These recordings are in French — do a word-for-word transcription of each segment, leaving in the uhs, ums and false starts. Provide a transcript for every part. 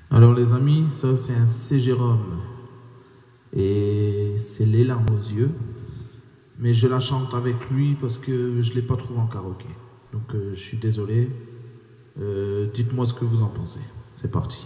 Alors les amis, ça c'est un C. Jérôme et c'est les larmes aux yeux, mais je la chante avec lui parce que je ne l'ai pas trouvé en karaoké. Donc euh, je suis désolé, euh, dites-moi ce que vous en pensez. C'est parti.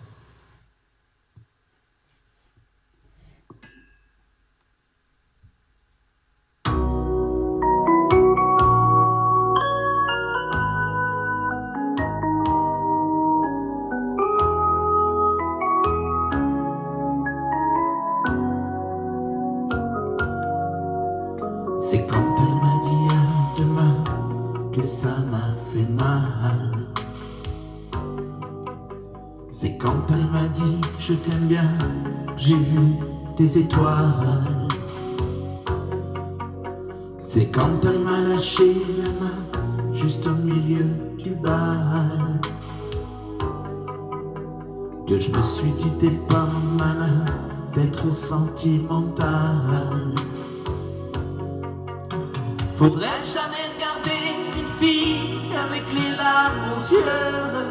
C'est quand elle m'a dit à demain que ça m'a fait mal. C'est quand elle m'a dit je t'aime bien, j'ai vu des étoiles. C'est quand elle m'a lâché la main juste au milieu du bal que je me suis dit t'es pas malin d'être sentimental. Faudrait jamais regarder une fille avec les larmes aux yeux.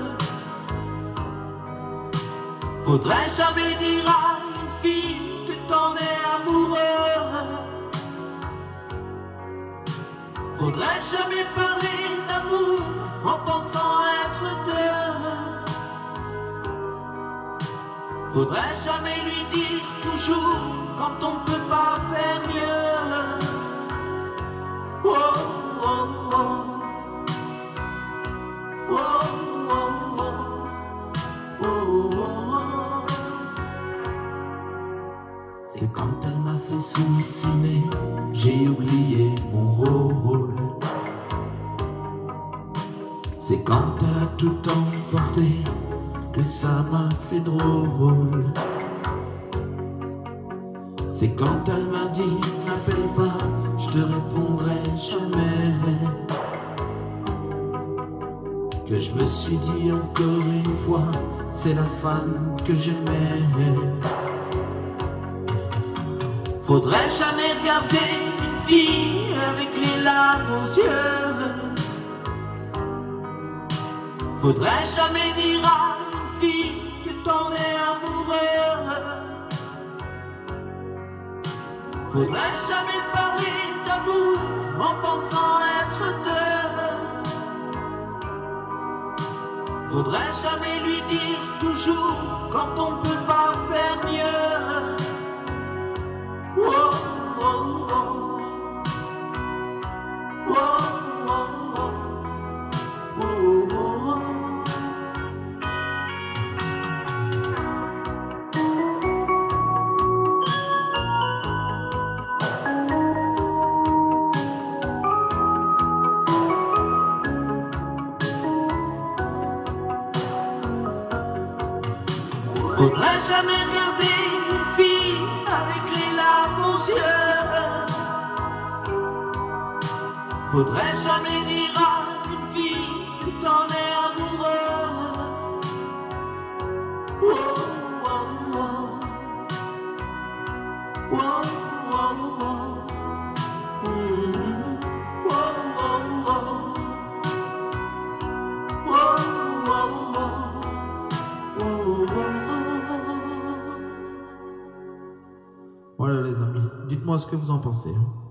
Faudrait jamais dire à une fille que t'en es amoureux. Faudrait jamais parler d'amour en pensant être deux. Faudrait jamais lui dire toujours quand on peut pas faire mieux. Oh, oh, oh. Oh, oh, oh. Oh, oh, oh. C'est quand elle m'a fait souffler, j'ai oublié mon rôle. C'est quand elle a tout emporté que ça m'a fait drôle. C'est quand elle m'a dit n'appelle pas, je te répondrai jamais, que je me suis dit encore une fois, c'est la femme que j'aimais. Faudrait jamais regarder une fille avec les larmes aux yeux. Faudrait jamais dire à une fille que t'en es amoureux. Faudrait jamais parler d'amour en pensant être deux. Faudrait jamais lui dire toujours quand on peut pas faire mieux. Oh, oh, oh. Oh, oh, oh. Oh, oh, oh. Faudrait jamais regarder une fille avec les larmes aux yeux. Faudrait jamais dire à une fille que t'en es amoureux. Oh, oh, oh. Oh, oh, oh. Mm. Oh, oh, oh. Oh, oh, oh. Oh, oh, oh. Voilà les amis, dites-moi ce que vous en pensez. Hein.